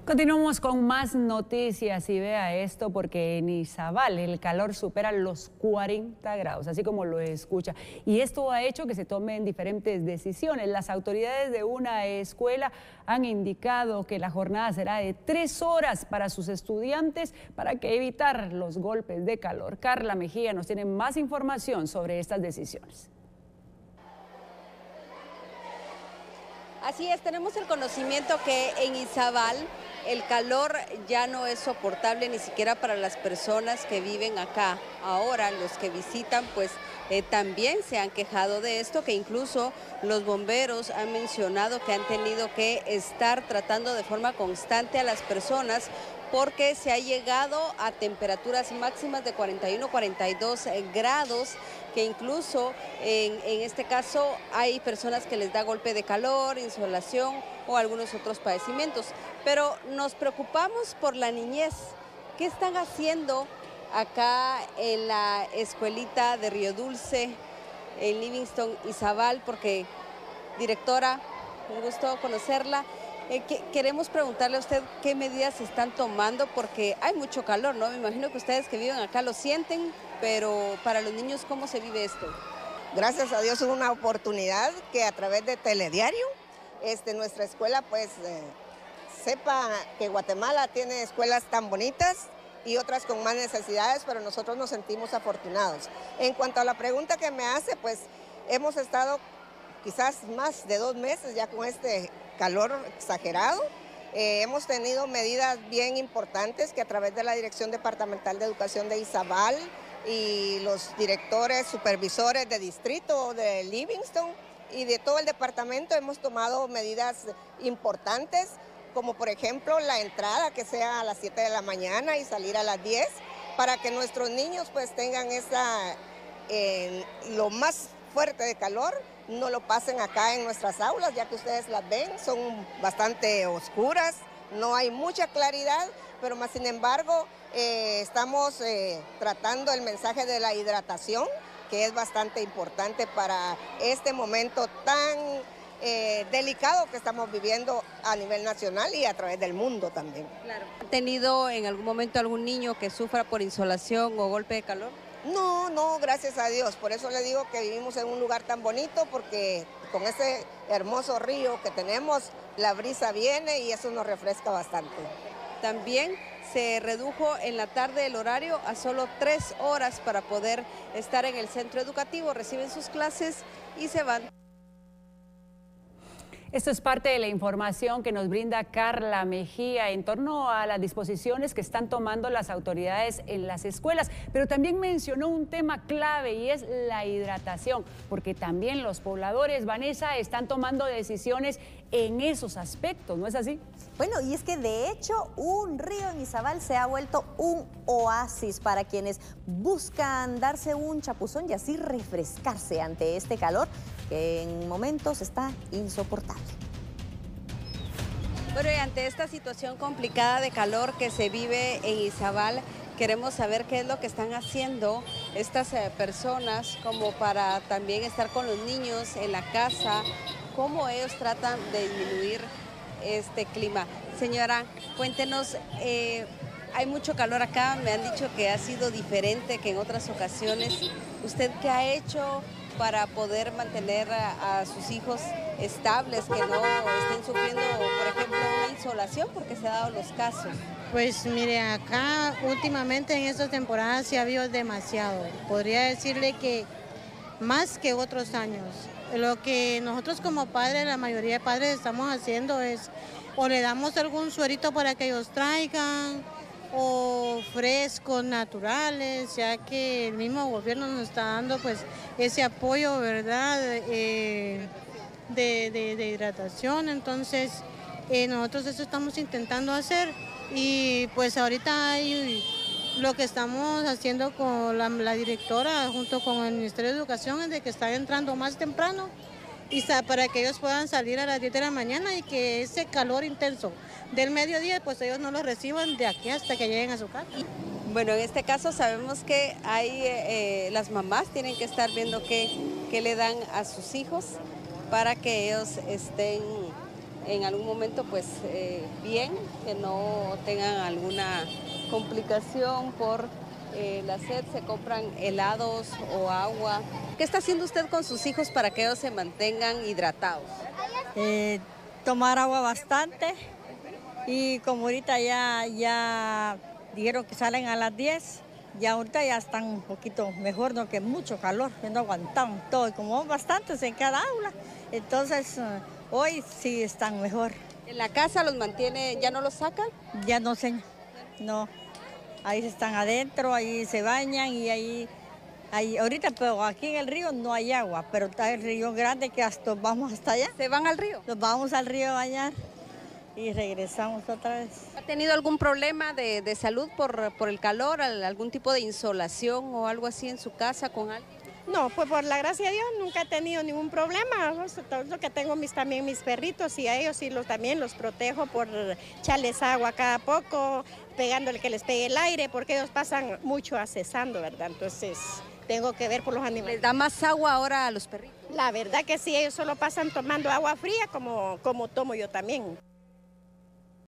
Continuamos con más noticias y vea esto porque en Izabal el calor supera los 40 grados, así como lo escucha. Y esto ha hecho que se tomen diferentes decisiones. Las autoridades de una escuela han indicado que la jornada será de 3 horas para sus estudiantes para que evitar los golpes de calor. Carla Mejía nos tiene más información sobre estas decisiones. Así es, tenemos el conocimiento que en Izabal el calor ya no es soportable ni siquiera para las personas que viven acá. Ahora los que visitan pues también se han quejado de esto, que incluso los bomberos han mencionado que han tenido que estar tratando de forma constante a las personas porque se ha llegado a temperaturas máximas de 41, 42 grados, que incluso en este caso hay personas que les da golpe de calor, insolación o algunos otros padecimientos. Pero nos preocupamos por la niñez. ¿Qué están haciendo acá en la escuelita de Río Dulce, en Livingston, Izabal? Porque, directora, un gusto conocerla. Queremos preguntarle a usted qué medidas se están tomando, porque hay mucho calor, ¿no? Me imagino que ustedes que viven acá lo sienten, pero para los niños, ¿cómo se vive esto? Gracias a Dios, es una oportunidad que a través de Telediario, nuestra escuela pues sepa que Guatemala tiene escuelas tan bonitas y otras con más necesidades, pero nosotros nos sentimos afortunados. En cuanto a la pregunta que me hace, pues hemos estado quizás más de 2 meses ya con este calor exagerado. Hemos tenido medidas bien importantes que a través de la Dirección Departamental de Educación de Izabal y los directores, supervisores de distrito de Livingston y de todo el departamento hemos tomado medidas importantes, como por ejemplo la entrada que sea a las 7 de la mañana y salir a las 10, para que nuestros niños pues tengan lo más fuerte de calor, no lo pasen acá en nuestras aulas, ya que ustedes las ven, son bastante oscuras, no hay mucha claridad, pero más sin embargo estamos tratando el mensaje de la hidratación, que es bastante importante para este momento tan delicado que estamos viviendo a nivel nacional y a través del mundo también. Claro. ¿Ha tenido en algún momento algún niño que sufra por insolación o golpe de calor? No, gracias a Dios. Por eso le digo que vivimos en un lugar tan bonito, porque con ese hermoso río que tenemos, la brisa viene y eso nos refresca bastante. También se redujo en la tarde el horario a solo 3 horas para poder estar en el centro educativo, reciben sus clases y se van. Esto es parte de la información que nos brinda Carla Mejía en torno a las disposiciones que están tomando las autoridades en las escuelas, pero también mencionó un tema clave y es la hidratación, porque también los pobladores, Vanessa, están tomando decisiones en esos aspectos, ¿no es así? Bueno, y es que de hecho un río en Izabal se ha vuelto un oasis para quienes buscan darse un chapuzón y así refrescarse ante este calor que en momentos está insoportable. Bueno, y ante esta situación complicada de calor que se vive en Izabal, queremos saber qué es lo que están haciendo estas personas como para también estar con los niños en la casa, cómo ellos tratan de disminuir este clima. Señora, cuéntenos, hay mucho calor acá, me han dicho que ha sido diferente que en otras ocasiones. ¿Usted qué ha hecho para poder mantener a sus hijos estables, que no estén sufriendo, por ejemplo, una insolación, porque se han dado los casos? Pues mire, acá últimamente en estas temporadas sí ha habido demasiado. Podría decirle que más que otros años. Lo que nosotros como padres, la mayoría de padres estamos haciendo es o le damos algún suerito para que ellos traigan, o frescos naturales, ya que el mismo gobierno nos está dando pues ese apoyo, ¿verdad?, de hidratación. Entonces nosotros eso estamos intentando hacer y pues ahorita hay lo que estamos haciendo con la directora junto con el Ministerio de Educación es de que están entrando más temprano y para que ellos puedan salir a las 10 de la mañana y que ese calor intenso del mediodía pues ellos no lo reciban de aquí hasta que lleguen a su casa. Bueno, en este caso sabemos que hay las mamás tienen que estar viendo qué le dan a sus hijos para que ellos estén en algún momento pues bien, que no tengan alguna complicación por la sed, se compran helados o agua. ¿Qué está haciendo usted con sus hijos para que ellos se mantengan hidratados? Tomar agua bastante y como ahorita ya dijeron que salen a las 10, ya ahorita ya están un poquito mejor, no que mucho calor, que no aguantaban todo, y como bastantes en cada aula, entonces hoy sí están mejor. ¿En la casa los mantiene, ya no los sacan? Ya no, señor, no. Ahí están adentro, ahí se bañan y ahí ahorita, pero aquí en el río no hay agua, pero está el río grande que hasta vamos hasta allá. ¿Se van al río? Nos vamos al río a bañar y regresamos otra vez. ¿Ha tenido algún problema de salud por el calor, algún tipo de insolación o algo así en su casa con alguien? No, pues por la gracia de Dios nunca he tenido ningún problema. Todo lo que tengo también mis perritos y a ellos sí también los protejo por echarles agua cada poco, pegándole que les pegue el aire, porque ellos pasan mucho accesando, ¿verdad? Entonces tengo que ver por los animales. ¿Les da más agua ahora a los perritos? La verdad que sí, ellos solo pasan tomando agua fría como tomo yo también.